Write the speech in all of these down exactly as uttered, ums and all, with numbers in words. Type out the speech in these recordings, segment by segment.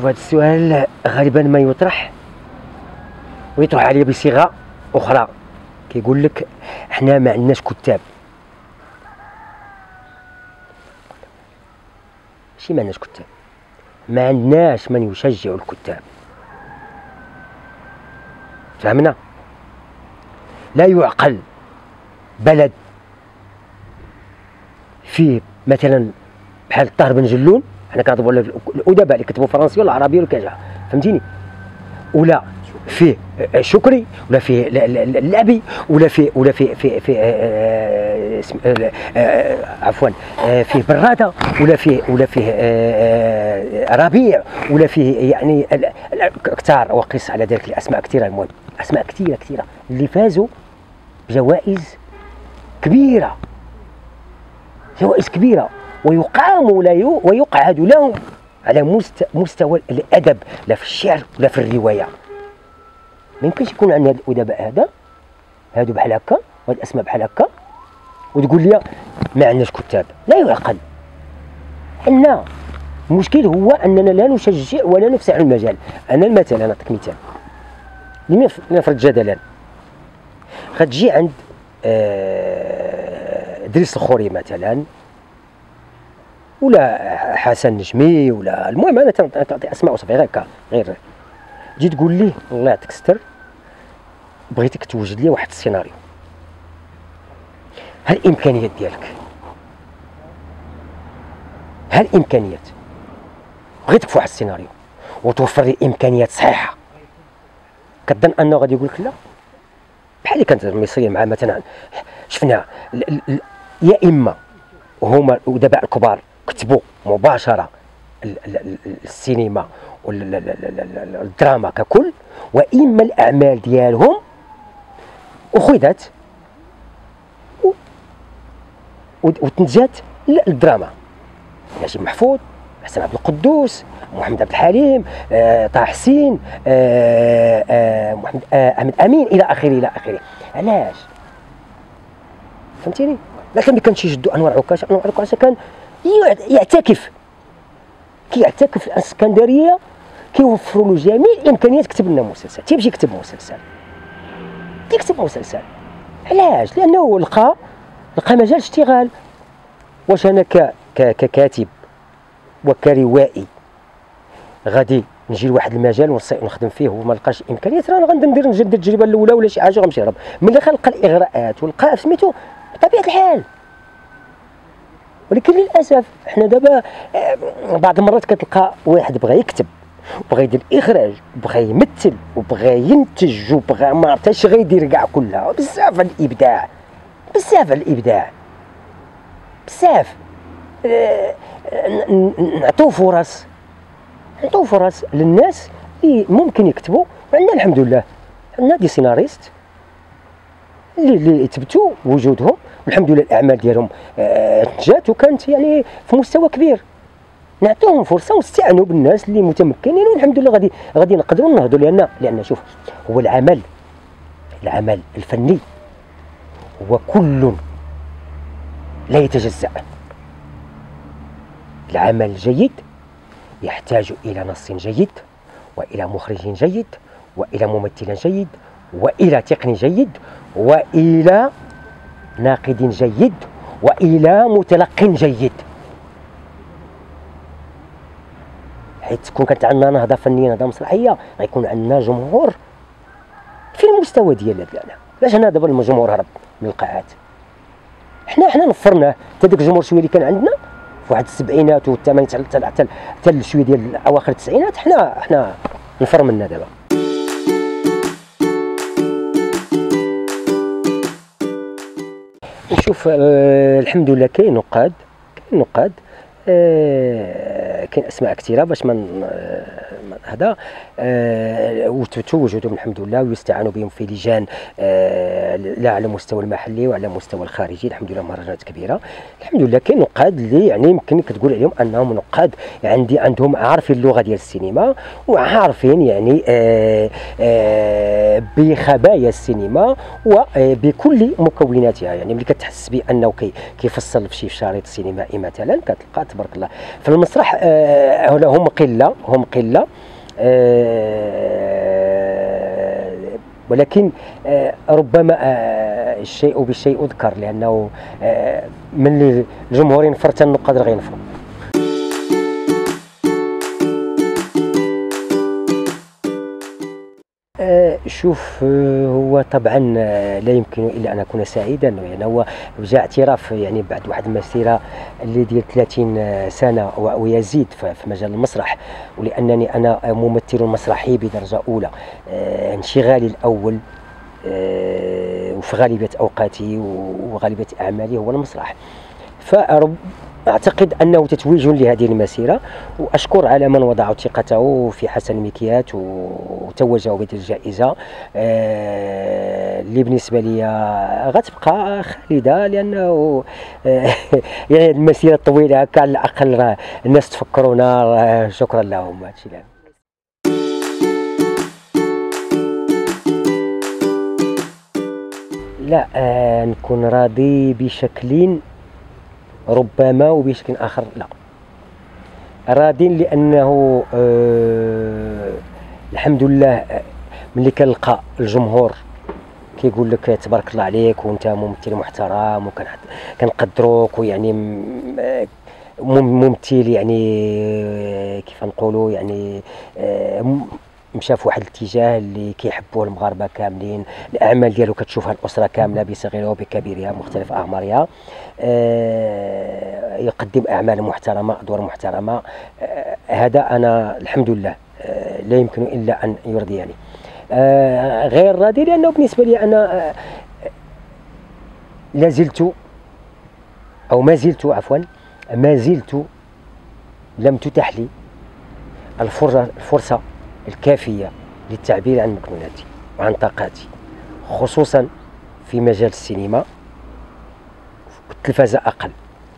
شوف، هذا السؤال غالبا ما يطرح ويطرح عليه بصيغه اخرى، كيقول لك حنا ما عندناش كتاب. ماشي ما عندناش كتاب، ما عندناش من يشجع الكتاب. فهمنا؟ لا يعقل بلد فيه مثلا بحال طاهر بن جلون، حنا كنهضروا على الادباء اللي كتبوا فرنسيه ولا عربيه ولا كذا، فهمتيني؟ ولا فيه شكري، ولا فيه اللعبي، ولا فيه ولا فيه في في آه آه آه عفوا آه فيه براده، ولا فيه ولا فيه آه ربيع، ولا فيه يعني كثار، وقيس على ذلك الاسماء كثيره. المهم اسماء كثيره كثيره اللي فازوا بجوائز كبيره، جوائز كبيره، ويقام ويقعد لهم على مستوى الادب، لا في الشعر ولا في الروايه. ما يمكنش يكون عندنا هاد الادباء هذا هادو بحال هكا وهاد الاسماء بحال هكا وتقول لي ما عندناش كتاب. لا يعقل. حنا المشكل هو اننا لا نشجع ولا نفسح المجال. انا مثلا نعطيك مثال، لنفرض جدلا غتجي عند آه دريس الخوري مثلا، ولا حسن نجمي، ولا المهم انا تعطي اسماء وصفي غير هكا، غير تجي تقول ليه الله يعطيك الستر بغيتك توجد لي واحد السيناريو، ها الامكانيات ديالك، ها الامكانيات، بغيتك في واحد السيناريو وتوفر لي امكانيات صحيحه، كظن انه غادي يقول لك لا. بحال اللي كانت المصريه مع مثلا شفنا يا اما هما الادباء الكبار كتبوا مباشره السينما والدراما ككل، واما الاعمال ديالهم اخذت وتنتجت للدراما. نجيب محفوظ، حسن عبد القدوس، محمد عبد الحليم، آه، طه حسين، آه، آه، محمد آه، احمد امين، الى اخره الى اخره. علاش؟ فهمتيني؟ لكن ملي كان تيشدوا انور عكاشه، انور عكاشه كان يعتكف كيعتكف في الاسكندريه، كيوفروا له جميع الامكانيات كتب لنا مسلسل، تيمشي يكتب مسلسل، تيكتب مسلسل. علاش؟ لانه لقى لقى مجال اشتغال. واش انا ك ككاتب وكروائي غادي نجي لواحد المجال ونخدم فيه وما لقاش امكانيات، راه غندير ندير نجدد التجربه الاولى ولا شي حاجه غنمشي نهرب. ملي غنلقى الاغراءات ولقى سميتو بطبيعه الحال. ولكن للاسف حنا دابا بعض المرات كتلقى واحد بغى يكتب وبغى يدير الاخراج وبغى يمثل وبغى ينتج وبغى ما عرفتش غيدير كاع كلها، بزاف على الابداع، بزاف على الابداع، بزاف. نعطيو فرص، نعطيو فرص للناس اللي ممكن يكتبوا. وعندنا الحمد لله عندنا دي سيناريست اللي اللي ثبتوا وجودهم، والحمد لله الاعمال ديالهم انتجات وكانت يعني في مستوى كبير. نعطيوهم فرصه ونستعنوا بالناس اللي متمكنين، والحمد لله غادي غادي نقدروا ننهضوا. لان لان شوف، هو العمل العمل الفني هو كل لا يتجزأ. العمل الجيد يحتاج إلى نص جيد، وإلى مخرج جيد، وإلى ممثل جيد، وإلى تقني جيد، وإلى ناقد جيد، وإلى متلق جيد. حيث تكون كانت عندنا نهضة فنية، نهضة مسرحية، غيكون عندنا جمهور في المستوى ديالنا. علاش انا دابا الجمهور هرب من القاعات؟ حنا حنا نفرناه. حتى داك الجمهور شويه اللي كان عندنا في واحد السبعينات والثمانينات حتى حتى حتى شويه ديال اواخر التسعينات، حنا حنا نفر منا دابا. نشوف آه الحمد لله كاين نقاد، كاين نقاد، آه كاين اسماء كثيره باش من هذا آه وثبتوا وجودهم الحمد لله، ويستعانوا بهم في لجان آه لا على المستوى المحلي وعلى المستوى الخارجي. الحمد لله مهرجانات كبيره الحمد لله. كاين نقاد اللي يعني يمكن كتقول عليهم انهم نقاد عندي عندهم عارفين اللغه ديال السينما، وعارفين يعني آه آه بخبايا السينما وبكل مكوناتها. يعني ملي كتحس بانه كي كيفصل في شي شريط سينمائي مثلا كتلقى تبارك الله في المسرح آه هنا هم قله هم قله آه ولكن آه ربما آه الشيء بالشيء يذكر، لانه آه من الجمهور ينفر النقاد غينفروا. آه شوف، آه هو طبعا آه لا يمكن الا ان اكون سعيدا، يعني هو جاء اعتراف يعني بعد واحد المسيره اللي ديال ثلاثين سنه ويزيد في مجال المسرح، ولانني انا ممثل مسرحي بدرجه اولى. آه انشغالي الاول آه وفي غالبيه اوقاتي وغالبيه اعمالي هو المسرح، فرب أعتقد أنه تتويج لهذه المسيرة، وأشكر على من وضع ثقته في حسن مكيات وتوجه بهذه الجائزة آه اللي بالنسبة لي غتبقى خالدة، لأنه آه يعني المسيرة الطويلة هكا على الأقل راه الناس تفكرونا. شكرا لهم. هادشي اللي لا آه نكون راضي بشكل ربما وبشكل آخر لا. راضي لأنه آه الحمد لله ملي كنلقى الجمهور كيقول لك تبارك الله عليك وانت ممثل محترم وكنقدروك، ويعني ممثل يعني كيف نقولوا يعني آه مشى في واحد الاتجاه اللي كيحبوه المغاربه كاملين. الاعمال ديالو كتشوفها الاسره كامله بصغيرها وبكبيرها مختلف اعمارها. آه يقدم اعمال محترمه، ادوار محترمه. آه هذا انا الحمد لله آه لا يمكن الا ان يرضيني. آه غير راضي لانه بالنسبه لي انا آه لا زلت او ما زلت عفوا ما زلت لم تتح لي الفرصه الفرصه الكافية للتعبير عن مكنوناتي وعن طاقاتي، خصوصا في مجال السينما والتلفزة أقل.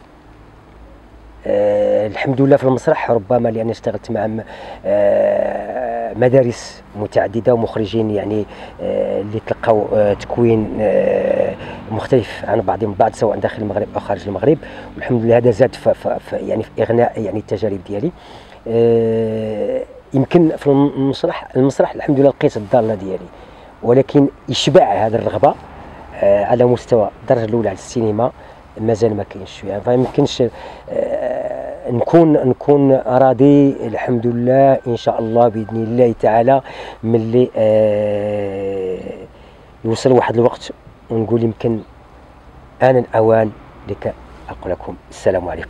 أه الحمد لله في المسرح ربما لأني اشتغلت مع أه مدارس متعددة ومخرجين يعني أه اللي تلقوا أه تكوين أه مختلف عن بعضهم البعض سواء داخل المغرب أو خارج المغرب، والحمد لله هذا زاد في يعني في إغناء يعني التجارب ديالي. أه يمكن في المسرح المسرح الحمد لله لقيت الضاله ديالي، ولكن يشبع هذه الرغبه آه على مستوى الدرجه الاولى على السينما مازال ما كاينش. يعني ما يمكنش آه نكون نكون راضي الحمد لله ان شاء الله باذن الله تعالى ملي آه يوصل واحد الوقت ونقول يمكن آن الاوان لك اقول لكم السلام عليكم.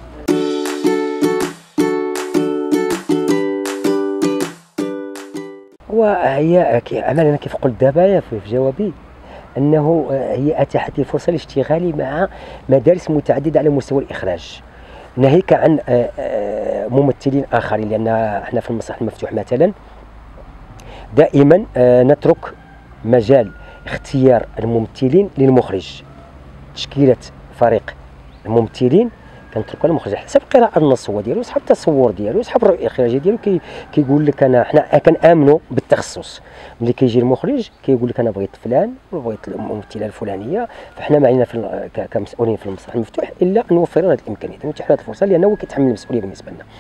وهي عملا كيف قلت دابا في جوابي انه هي اتاحت لي الفرصه لاشتغالي مع مدارس متعدده على مستوى الاخراج، ناهيك عن ممثلين اخرين، لان احنا في المسرح المفتوح مثلا دائما نترك مجال اختيار الممثلين للمخرج. تشكيله فريق الممثلين كنتركوا المخرج حسب قراءه النص هو ديالو، حسب التصور ديالو، حسب الرؤيه الاخراجيه ديالو. كي كيقول لك انا حنا كنامنوا بالتخصص. ملي كيجي المخرج كيقول لك انا بغيت فلان وبغيت الممثله الفلانيه، فحنا ما علينا في كمسؤولين في المسرح المفتوح الا ان نوفر هذه الامكانيات ونتيح هذه الفرصه، لانه هو كيتحمل المسؤوليه بالنسبه لنا.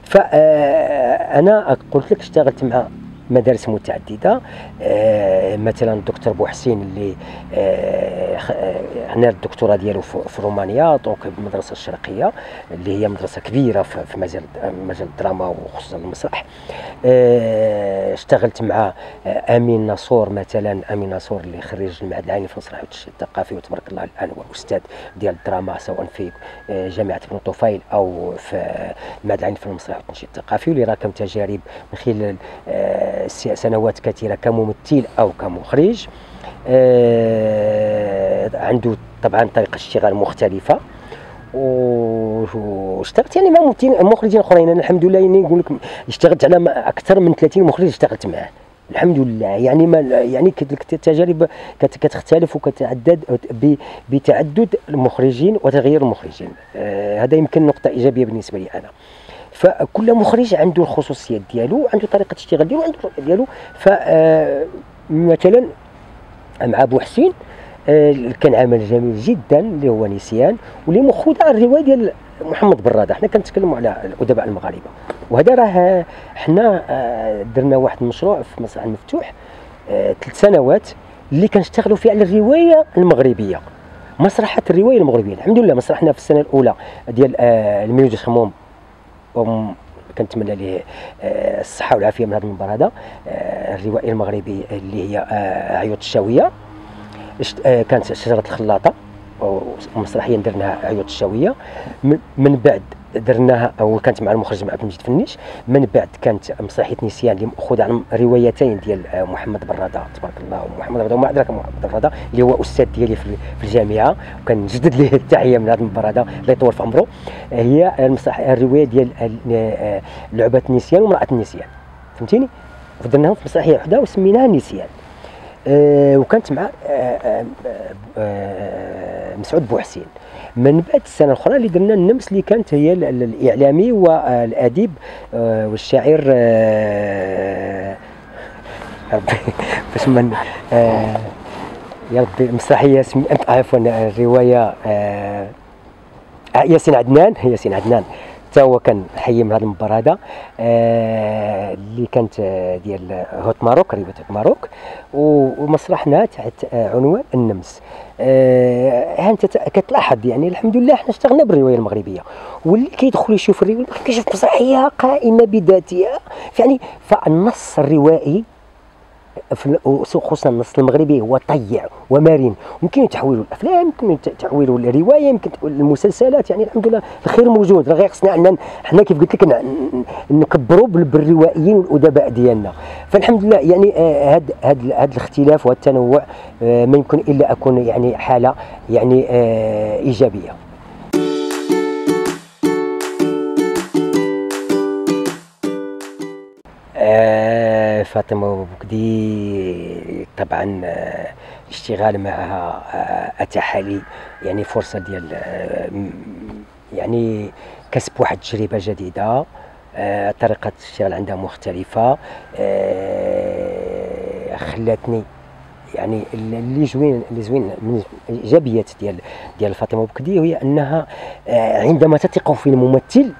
فانا قلت لك اشتغلت مع مدارس متعدده. آه مثلا الدكتور بوحسين اللي آه هنا الدكتوراه ديالو في رومانيا، دونك المدرسه الشرقيه اللي هي مدرسه كبيره في مجال مجال الدراما وخصوصا المسرح. آه اشتغلت مع آه امين ناصور مثلا، امين ناصور اللي خريج المعهد العالي في المسرح والتشكيل الثقافي، وتبارك الله الان هو استاذ ديال الدراما سواء في آه جامعه ابن طفيل او في المعهد العالي في المسرح والتشكيل الثقافي، واللي راكم تجارب من خلال آه سنوات كثيرة كممثل أو كمخرج. آه عنده طبعا طريقة اشتغال مختلفة، واشتغلت يعني مع مخرجين اخرين. انا الحمد لله يعني نقول لك اشتغلت على اكثر من ثلاثين مخرج اشتغلت معاه الحمد لله. يعني ما يعني التجارب كتختلف وكتعدد بتعدد المخرجين وتغيير المخرجين. آه هذا يمكن نقطة إيجابية بالنسبة لي أنا. فكل مخرج عنده الخصوصيات ديالو، عنده طريقه الاشتغال ديالو، عنده الرؤيه ديالو. فمثلا مع بوحسين كان عمل جميل جدا اللي هو نسيان، واللي مخوض على الروايه ديال محمد براده. حنا كنتكلموا على الادباء المغاربه، وهذا راه حنا درنا واحد المشروع في مسرح المفتوح ثلاث سنوات اللي كنشتغلوا فيه على الروايه المغربيه، مسرحات الروايه المغربيه. الحمد لله مسرحنا في السنه الاولى ديال الميلودي خموم، كنتمنى ليه الصحه والعافيه من هذا المنبر هذا. الروائي المغربي اللي هي عيوط الشاويه، كانت شجره الخلاطه، ومسرحيا درناها عيوط الشاويه. من بعد درناها وكانت مع المخرج مع عبد المجيد فنيش. من بعد كانت مسرحيه نسيان اللي مأخوذه عن روايتين ديال محمد براده تبارك الله، ومحمد براده وما ادراك محمد براده اللي هو استاذ ديالي في الجامعه، وكنجدد ليه التحيه من هذا المنبر هذا الله يطول في عمره. هي المسرح الروايه ديال لعبه النسيان وامراه النسيان، فهمتيني؟ ودرناهم في مسرحيه وحده وسميناها نسيان. أه وكانت مع أه أه مسعود بوحسين. من بعد السنه الاخرى اللي درنا النمس اللي كانت هي الاعلامي والاديب أه والشاعر أه ربي باش من أه يا ربي المسرحيه عفوا الروايه أه ياسين عدنان ياسين عدنان حتى هو كان حي من هذا المنبر هذا آه اللي كانت ديال هوت ماروك، روايه هوت ماروك، ومسرحنا تحت عنوان النمس. آه انت كتلاحظ يعني الحمد لله حنا اشتغلنا بالروايه المغربيه، واللي كيدخل يشوف الروايه كيشوف مسرحيه قائمه بذاتها. يعني فالنص الروائي خصوصا النص المغربي هو طيع ومرن، يمكن تحويله الافلام، يمكن تحويله الروايه، يمكن المسلسلات. يعني الحمد لله الخير موجود، راه غير خصنا ان حنا كيف قلت لك نكبروا بالروائيين والادباء ديالنا. فالحمد لله يعني هذا آه هذا هذا الاختلاف وهذا التنوع آه ما يمكن الا اكون يعني حاله يعني آه ايجابيه. آه فاطمه بوكدي طبعا آه الاشتغال معها آه اتاح لي يعني فرصه ديال آه يعني كسب واحد التجربه جديده. آه طريقه الاشتغال عندها مختلفه، آه خلاتني يعني اللي زوين اللي زوين من الايجابيات ديال ديال فاطمه بوكدي هي انها آه عندما تثق في الممثل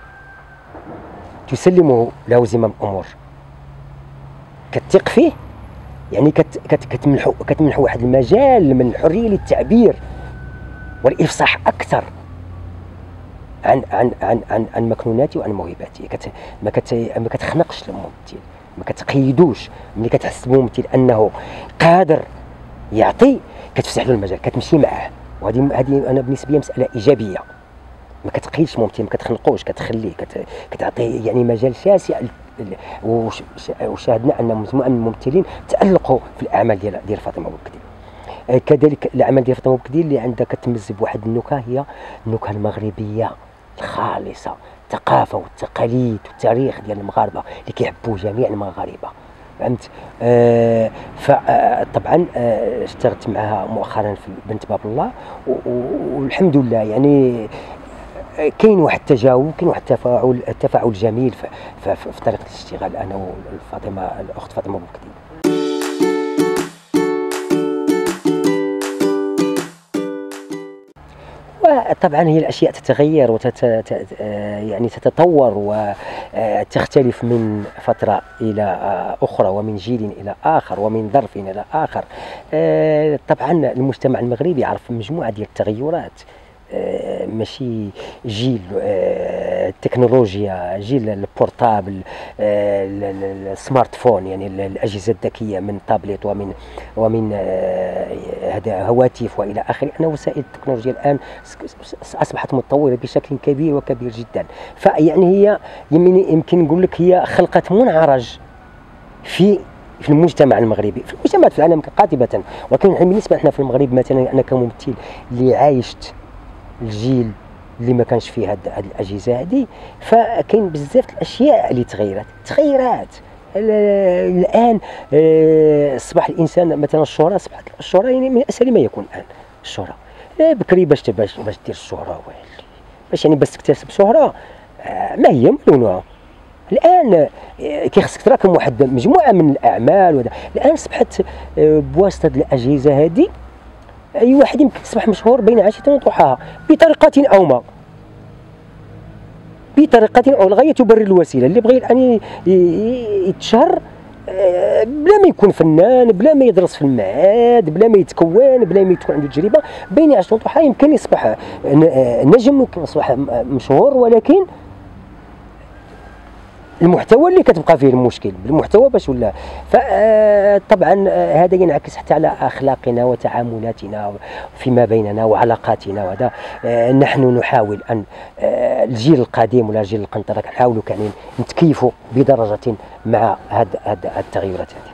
تسلمه له زمام الامور، كتثق فيه، يعني كت كت كتمنحو كتمنحو واحد المجال من الحريه للتعبير والافصاح اكثر عن عن عن عن, عن مكنوناته وعن موهباته. كت ما كت ما كتخنقش الممثل، ما كتقيدوش. ملي كتحس بالممثل انه قادر يعطي كتفتح له المجال، كتمشي معاه. وهذه هذه انا بالنسبه لي مساله ايجابيه. ما كتقيدش الممثل، ما كتخنقوش، كتخليه كت كتعطيه يعني مجال شاسع. وشاهدنا ان مجموعه من الممثلين تالقوا في الاعمال ديال ديال فاطمه بوكدي. كذلك الاعمال ديال فاطمه بوكدي اللي عندها كتمز بواحد النكهه، هي النكهه المغربيه الخالصه، الثقافه والتقاليد والتاريخ ديال المغاربه اللي كيحبوه جميع المغاربه، فهمت؟ آه فطبعا آه اشتغلت معها مؤخرا في بنت باب الله، والحمد لله يعني كاين واحد التجاوب، كاين واحد التفاعل التفاعل جميل في, في, في طريقه الاشتغال انا وفاطمه الاخت فاطمه بوكدي. وطبعا هي الاشياء تتغير وتت يعني تتطور وتختلف من فتره الى اخرى، ومن جيل الى اخر، ومن ظرف الى اخر. طبعا المجتمع المغربي يعرف مجموعه ديال التغيرات، ماشي جيل التكنولوجيا، جيل البورتابل، السمارت فون، يعني الاجهزه الذكيه من تابلت ومن ومن هذا هواتف والى اخره. ان وسائل التكنولوجيا الان اصبحت متطوره بشكل كبير وكبير جدا. فيعني هي يمكن نقول لك هي خلقت منعرج في في المجتمع المغربي، في المجتمعات في العالم قاطبه. ولكن بالنسبه لنا في المغرب مثلا انا كممثل اللي عايشت الجيل اللي ما كانش فيه هاد, هاد الاجهزه هذه، فكاين بزاف الاشياء اللي تغيرت تغيرات الان. اصبح الانسان مثلا الشهره، اصبحت الشهره يعني من اسهل ما يكون الان. الشهره بكري باش باش باش دير الشهره باش يعني باش تكتسب شهره ما هي ملونها. الان كيخصك تراكم واحد مجموعه من الاعمال ودا. الان اصبحت بواسطه الاجهزه هذه اي واحد يمكن يصبح مشهور بين عشيه وضحاها بطريقه او ما. بطريقه او الغايه تبرر الوسيله. اللي بغى الان يتشهر بلا ما يكون فنان، بلا ما يدرس في المعهد، بلا ما يتكون، بلا ما تكون عنده تجربه، بين عشرة طحا يمكن يصبح نجم، يمكن يصبح مشهور، ولكن المحتوى اللي كتبقى فيه المشكل بالمحتوى باش ولا. فطبعا هذا ينعكس حتى على اخلاقنا وتعاملاتنا فيما بيننا وعلاقاتنا. وهذا نحن نحاول ان الجيل القديم ولا الجيل القنطره كنحاولوا يعني نتكيفوا بدرجه مع هذه التغيرات هذه.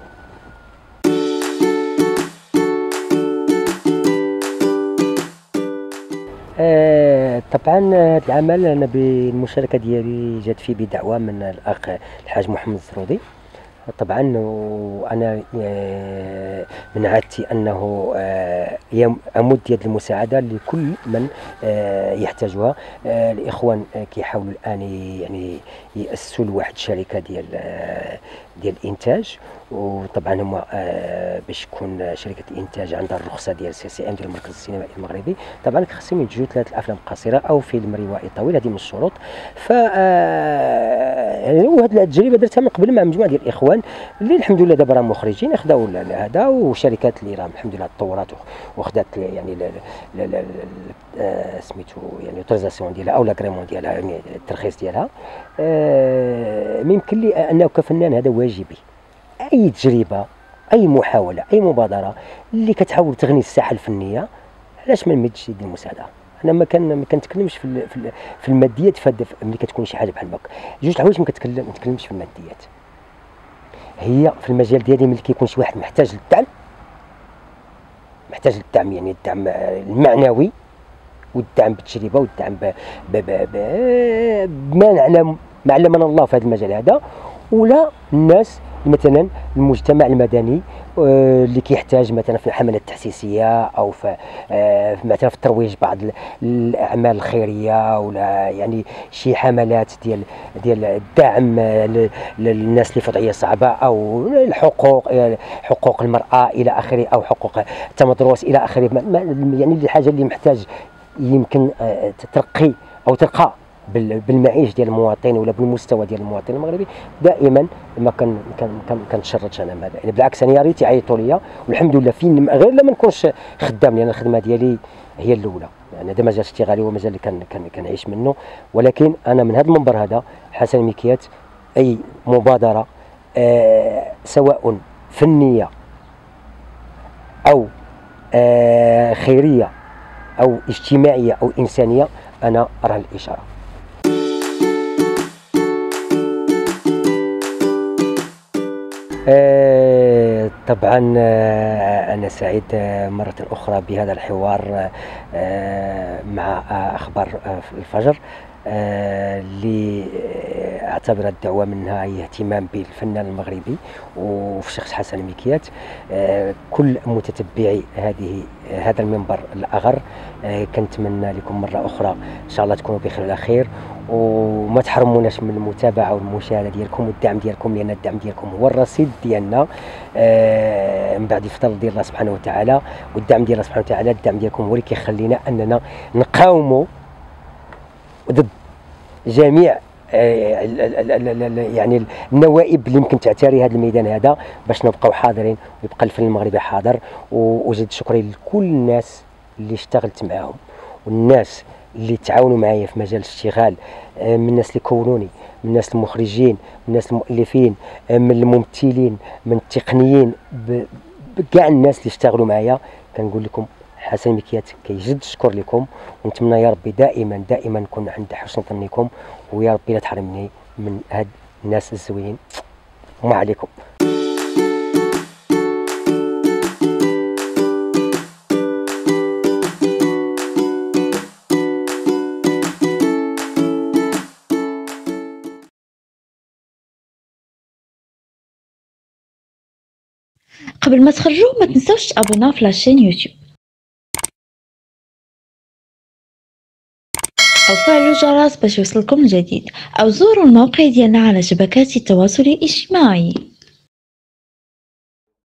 آه طبعا هذا العمل انا بالمشاركه ديالي جات فيه بدعوه من الاخ الحاج محمد الزرودي. طبعا وانا من عادتي انه امد يد المساعده لكل من يحتاجها. الاخوان كيحاولوا الان يعني ياسسوا لواحد الشركه ديال ديال الانتاج، وطبعا هما باش تكون شركه الانتاج عندها الرخصه ديال سي سي ام ديال المركز السينمائي المغربي. طبعا خاصهم ينتجوا ثلاث الافلام قصيره او فيلم روائي طويل، هذه من الشروط. ف وهذه التجربه درتها من قبل مع مجموعه ديال الاخوان اللي الحمد لله دابا راهم مخرجين خداو هذا، وشركات اللي راهم الحمد لله تطورات وخدات يعني سميتو يعني اوتوريزاسيون ديالها او لاغريمون ديالها، يعني الترخيص ديالها. ما يمكن لي انه كفنان هذا واجبي. اي تجربه، اي محاوله، اي مبادره اللي كتحاول تغني الساحه الفنيه، علاش ما نمدش يدي المساعده؟ انا ما كان ما كنتكلمش في في الماديات. ملي كتكون شي حاجه بحال هكا جوج الحوايج ما كتكلم ما نتكلمش في الماديات. هي في المجال ديالي ملي كيكون شي واحد محتاج للدعم، محتاج للدعم يعني الدعم المعنوي والدعم بالتجربه والدعم بما نعلم ما علمنا الله في هذا المجال هذا، ولا الناس مثلا المجتمع المدني اللي كيحتاج مثلا في الحملات التحسيسيه او في مثلا في الترويج بعض الاعمال الخيريه، ولا يعني شي حملات ديال ديال الدعم للناس اللي في وضعيه صعبه، او الحقوق حقوق المراه الى اخره، او حقوق التمدرس الى اخره. يعني الحاجه اللي محتاج يمكن ترقي او ترقى بالمعيش ديال المواطن ولا بالمستوى ديال المواطن المغربي، دائما ما كان كان كنتشرطش انا هذا. يعني بالعكس انا يا ريت يعيطوا ليا، والحمد لله فين غير لما نكونش خدام، لان الخدمه ديالي هي الاولى. يعني هذا مجال اشتغالي ومجال اللي كان كان كنعيش منه، ولكن انا من هذا المنبر هذا حسن مكيات اي مبادره آه سواء فنيه او آه خيريه او اجتماعيه او انسانيه انا ارى الاشاره. آه طبعا آه أنا سعيد آه مرة أخرى بهذا الحوار آه مع آه أخبار آه الفجر، اللي آه أعتبر الدعوة منها هي اهتمام بالفنان المغربي وفي شخص حسن مكيات. آه كل متتبعي هذه آه هذا المنبر الأغر آه كنتمنى لكم مرة أخرى إن شاء الله تكونوا بخير على خير، وما تحرموناش من المتابعه والمشاهده ديالكم والدعم ديالكم، لان الدعم ديالكم هو الرصيد ديالنا آه من بعد الفضل ديال الله سبحانه وتعالى، والدعم ديال الله سبحانه وتعالى الدعم ديالكم هو اللي كيخلينا اننا نقاوموا ضد جميع آه يعني النوائب اللي يمكن تعتري هذا الميدان هذا، باش نبقاو حاضرين ويبقى الفن المغربي حاضر. وأجد شكري لكل الناس اللي اشتغلت معاهم، والناس اللي تعاونوا معايا في مجال الاشتغال، من الناس اللي كونوني، من الناس المخرجين، من الناس المؤلفين، من الممثلين، من التقنيين، بكاع الناس اللي اشتغلوا معايا. كنقول لكم حسن مكيات كيجد الشكر لكم، ونتمنى يا ربي دائما دائما نكون عند حسن ظنكم، ويا ربي لا تحرمني من هاد الناس الزوينين. وما عليكم. قبل ما تخرجوا ما تنسوش تابوناو في لاشين يوتيوب او فعلوا الجرس باش يوصلكم الجديد، او زوروا الموقع ديالنا على شبكات التواصل الاجتماعي.